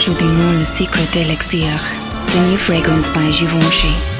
Joue du nom le Secret Elixir, the new fragrance by Givenchy.